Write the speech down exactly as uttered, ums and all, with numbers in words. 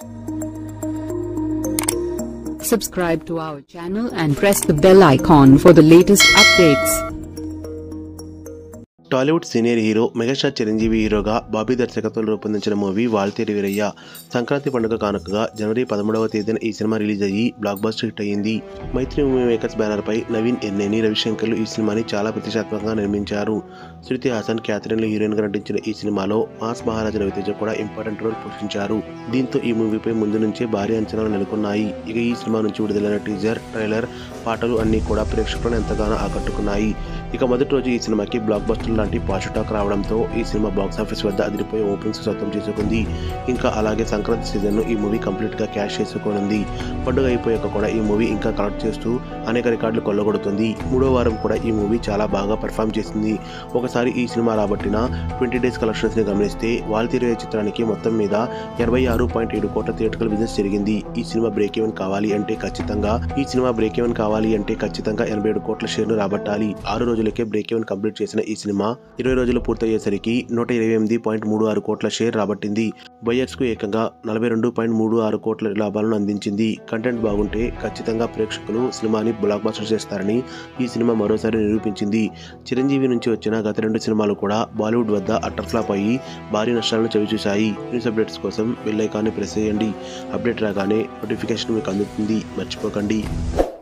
Subscribe to our channel and press the bell icon for the latest updates. Tollywood senior hero megastar Chiranjeevi హీరోగా బాబీ దర్శకత్వంలో రూపొందించిన movie Waltair Veeraiah Sankranti పండుగ కానుకగా జనవరి పదమూడవ తేదీన ఈ సినిమా రిలీజ్ అయ్యి బ్లాక్ బస్టర్ హిట్ అయ్యింది. మైత్రి మూవీ మేకర్స్ బ్యానర్ పై నవీన్ ఎన్నేని రవిశంకర్లు ఈ సినిమాని చాలా ప్రతిష్టాత్మకంగా నిర్మించారు. శృతి హాసన్ క్యాథరిన్లు హీరోయిన్ గా నటించిన ఈ సినిమాలో మాస్ మహారాజా రవితేజ కూడా ఇంపార్టెంట్ రోల్ పోషించారు. దీంతో ఈ మూవీపై ముందు నుంచే భారీ అంచనాలు నెలకొన్నాయి. ఇక ఈ సినిమా నుంచి విడుదలైన టీజర్, ట్రైలర్, పాటలు అన్ని కూడా ప్రేక్షకులను ఎంతగానో ఆకట్టుకున్నాయి. ఇక మొదటి రోజు ఈ సినిమాకి బ్లాక్ బస్టర్ లాంటి పాజిటివ్ టాక్ రావడంతో ఈ సినిమా బాక్సాఫీస్ వద్ద అదిరిపోయే ఓపెనింగ్స్ సొంతం చేసుకుంది. ఇంకా అలాగే సంక్రాంతి సీజన్ ను ఈ మూవీ కంప్లీట్ గా క్యాష్ చేసుకోనుంది. పండుగ అయిపోయాక కూడా ఈ మూవీ ఇంకా కలెక్ట్ చేస్తూ అనేక రికార్డులు కొల్లగొడుతుంది. మూడో వారం కూడా ఈ మూవీ చాలా బాగా పర్ఫామ్ చేసింది. ఒకసారి ఈ సినిమా రాబట్టిన ట్వంటీ డేస్ కలెక్షన్స్ ని గమనిస్తే వాల్తేరు చిత్రానికి మొత్తం మీద ఎనభై ఆరు పాయింట్ ఏడు కోట్ల థియేటర్కల్ బిజినెస్ జరిగింది. ఈ సినిమా బ్రేక్ ఈవెన్ కావాలి అంటే ఖచ్చితంగా ఈ సినిమా బ్రేక్ ఈవెన్ కావాలి అంటే ఖచ్చితంగా ఎనభై ఏడు కోట్ల షేర్ ను రాబట్టాలి. ఆరు రోజులకే బ్రేక్ ఈవెన్ కంప్లీట్ చేసిన ఈ సినిమా ఇరవై రోజులు పూర్తయ్యేసరికి నూట ఇరవై ఎనిమిది పాయింట్ మూడు ఆరు కోట్ల షేర్ రాబట్టింది. బయర్స్ కు ఏకంగా నలభై రెండు పాయింట్ మూడు ఆరు కోట్ల లాభాలను అందించింది. కంటెంట్ బాగుంటే ఖచ్చితంగా ప్రేక్షకులు సినిమాని బ్లాక్ బస్టర్ చేస్తారని ఈ సినిమా మరోసారి నిరూపించింది. చిరంజీవి నుంచి వచ్చిన గత రెండు సినిమాలు కూడా బాలీవుడ్ వద్ద అట్టర్ ఫ్లాప్ అయ్యి భారీ నష్టాలను చవిచూశాయి. న్యూస్ అప్డేట్స్ కోసం బెల్ ఐకాన్ని ప్రెస్ చేయండి. అప్డేట్ రాగానే నోటిఫికేషన్ మీకు అందుతుంది. మర్చిపోకండి.